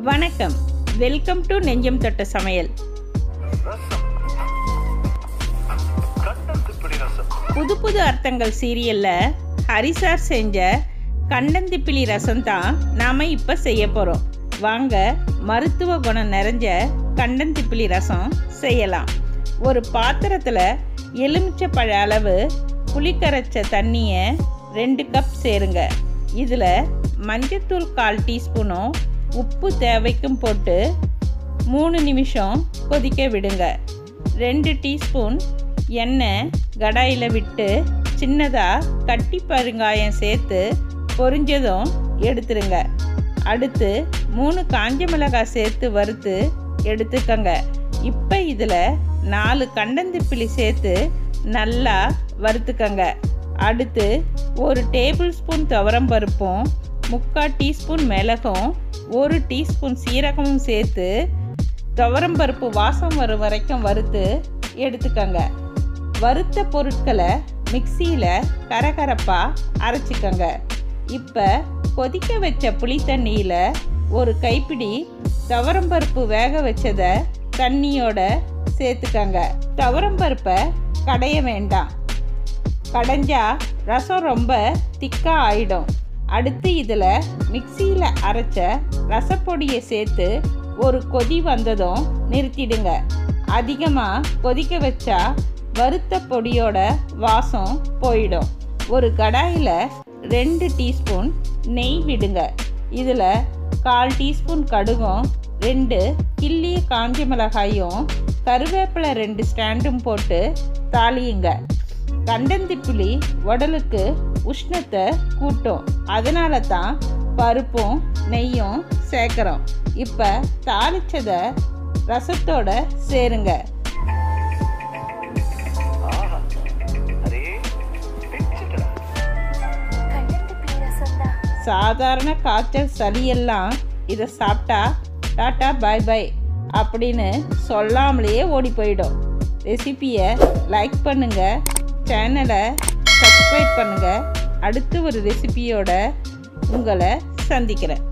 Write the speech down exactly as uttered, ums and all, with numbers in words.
வணக்கம், welcome to நெஞ்சம் தொட்ட சமையல். புது புது அர்த்தங்கள் சீரியல்ல ஹரிசார் செஞ்ச கண்டந்திப்பிலி ரசம் தான் நாம இப்ப செய்ய போறோம். வாங்க, மருத்துவ குணம் நிறைஞ்ச கண்டந்திப்பிலி ரசம் செய்யலாம். ஒரு பாத்திரத்துல எலுமிச்சை பழ அளவு புளிக்கரைச்ச தண்ணியை ரெண்டு கப் சேருங்க. இதுல மஞ்சத்தூள் கால் டீஸ்பூனும் உப்பு தேவைக்கும் போட்டு மூணு நிமிஷம் கொதிக்க விடுங்க. ரெண்டு டீஸ்பூன் எண்ணெய் கடாயில் விட்டு சின்னதாக கட்டி பெருங்காயம் சேர்த்து பொரிஞ்சதும் எடுத்துருங்க. அடுத்து மூணு காஞ்ச மிளகாய் சேர்த்து வறுத்து எடுத்துக்கங்க. இப்போ இதில் நாலு கண்டந்திப்பிலி சேர்த்து நல்லா வறுத்துக்கங்க. அடுத்து ஒரு டேபிள் ஸ்பூன் துவரம் பருப்பும் முக்கால் டீஸ்பூன் மிளகும் ஒரு டீஸ்பூன் சீரகமும் சேர்த்து துவரம் பருப்பு வாசம் வரும் வரைக்கும் வறுத்து எடுத்துக்கங்க. வறுத்த பொருட்களை மிக்சியில் கரகரப்பாக அரைச்சிக்கங்க. இப்போ கொதிக்க வச்ச புளி தண்ணியில் ஒரு கைப்பிடி துவரம் பருப்பு வேக வச்சதை தண்ணியோட சேர்த்துக்கங்க. துவரம் பருப்பை கடைய வேண்டாம், கடைஞ்சா ரசம் ரொம்ப திக்காக ஆயிடும். அடுத்து இதில் மிக்சியில் அரைச்ச ரசப்பொடியை சேர்த்து ஒரு கொதி வந்ததும் நிறுத்திடுங்க. அதிகமாக கொதிக்க வச்சா வறுத்த பொடியோட வாசம் போயிடும். ஒரு கடாயில் ரெண்டு டீஸ்பூன் நெய் விடுங்க. இதில் கால் டீஸ்பூன் கடுகும் ரெண்டு கிள்ளிய காஞ்ச மிளகாயும் கருவேப்பிலை ரெண்டு ஸ்டாண்டும் போட்டு தாளியுங்க. கண்டந்திப்பிலி உடலுக்கு உஷ்ணத்தை கூட்டும், அதனால தான் பருப்பும் நெய்யும் சேர்க்குறோம். இப்போ தாளிச்சதை ரசத்தோட சேருங்க. சாதாரண காய்ச்சல் சளியெல்லாம் இதை சாப்பிட்டா டாட்டா பாய் பாய் அப்படின்னு சொல்லாமலேயே ஓடி போயிடும். ரெசிபியை லைக் பண்ணுங்கள், சேனலை சப்ஸ்கிரைப் பண்ணுங்கள். அடுத்து ஒரு ரெசிபியோட உங்களை சந்திக்கிறேன்.